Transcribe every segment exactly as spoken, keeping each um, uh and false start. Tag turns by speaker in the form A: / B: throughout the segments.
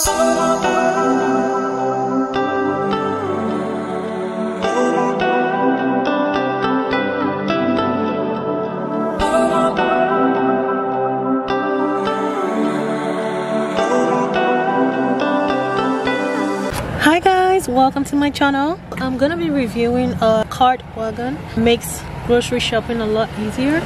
A: Hi guys, welcome to my channel. I'm gonna be reviewing a cart wagon. Makes grocery shopping a lot easier.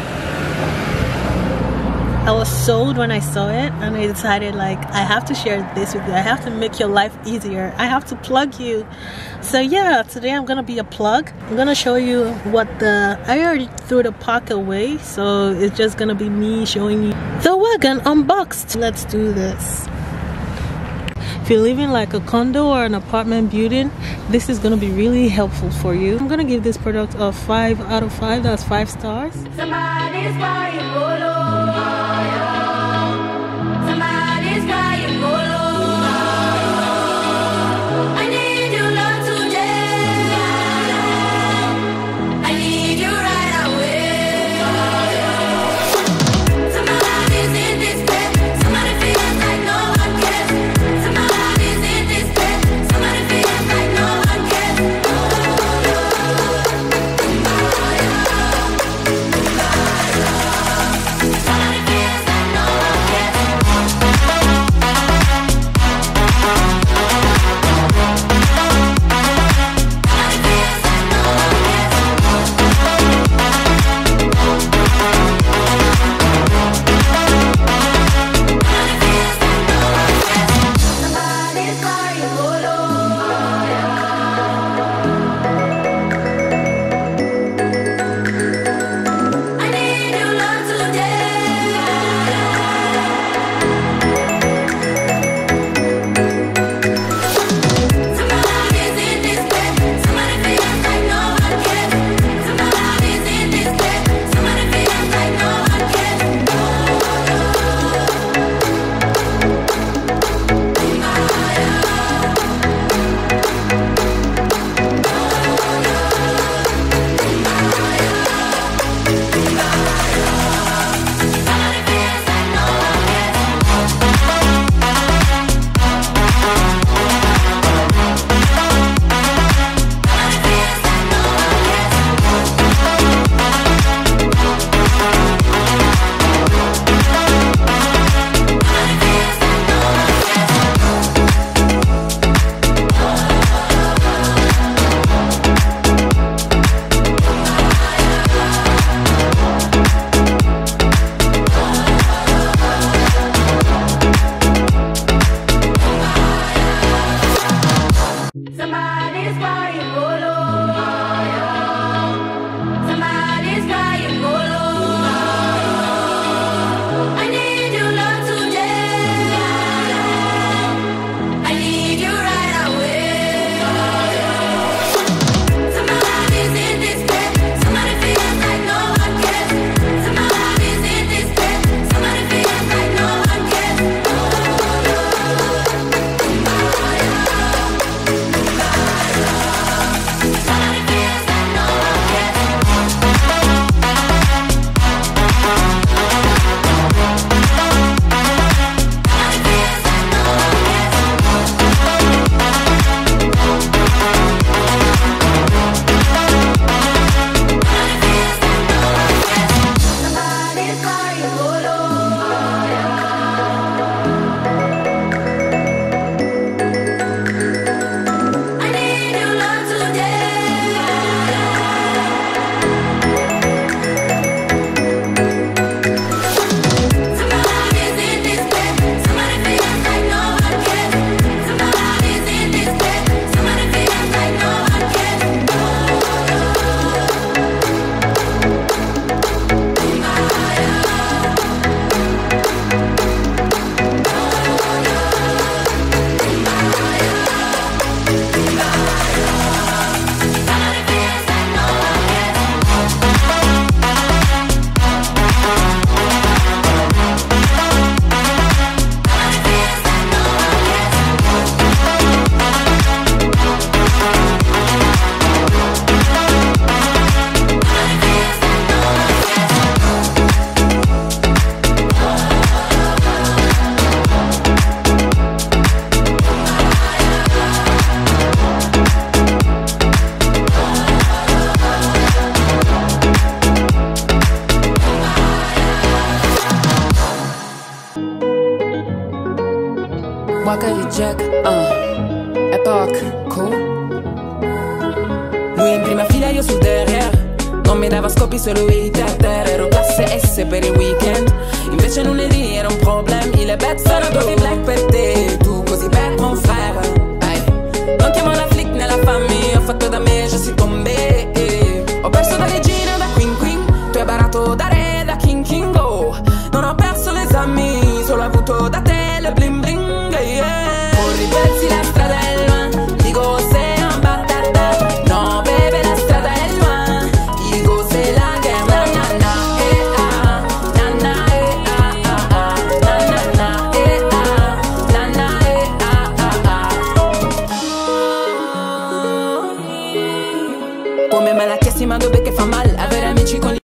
A: I was sold when I saw it and I decided like I have to share this with you. I have to make your life easier. I have to plug you. So yeah, today I'm gonna be a plug. I'm gonna show you what the I already threw the pack away, so it's just gonna be me showing you the wagon unboxed. Let's do this. If you live in like a condo or an apartment building, this is gonna be really helpful for you. I'm gonna give this product a five out of five. That's five stars. Somebody's buying polo. Somebody's buying polo. I need your love today. I need you right away. Somebody's in this bed. Somebody feels like no one cares. Somebody's in this bed. Somebody feels like no one cares. Somebody feels
B: Waka et Jack, uh, Epoch, cool. Lui in prima fila, io sul derrière. Non mi dava scopi, solo hit a terra. Ero classe S per il weekend. Invece lunedì era un problem. Il est bête, sono dove black per te. Tu così bad, mon frère. Ay. Non chiamo la flic né la famille. Ho fatto da me, je suis tombé. Ho perso da regina, da queen queen. Tu hai barato da re, da king king, oh. Non ho perso l'esami, solo avuto da te le bling bling, yeah. Corri persi la strada è loin. Dico c'est un batata. No, bebe, la strada è loin. Dico c'est la guerra. Na na eh ah. Na na eh ah ah ah. Na na na eh ah. Na na eh ah ah ah. Come me la chiesti ma dove che fa male avere amici con